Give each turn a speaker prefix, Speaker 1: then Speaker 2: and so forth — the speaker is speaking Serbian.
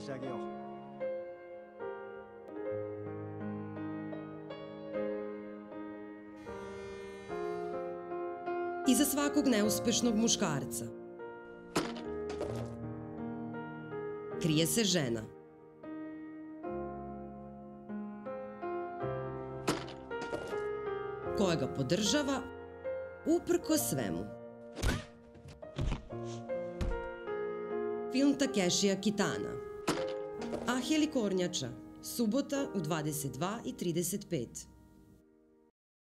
Speaker 1: してあげよう。
Speaker 2: Iza svakog neuspešnog muškarca krije se žena. Koja ga podržava uprkos svemu. Film Takešija Kitana. Ahel i kornjača. Subota u 22:35.